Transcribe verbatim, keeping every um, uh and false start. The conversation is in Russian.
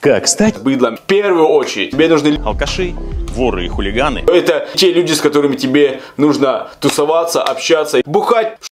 Как стать быдлом? В первую очередь тебе нужны алкаши, воры и хулиганы. это те люди, с которыми тебе нужно тусоваться, общаться, бухать.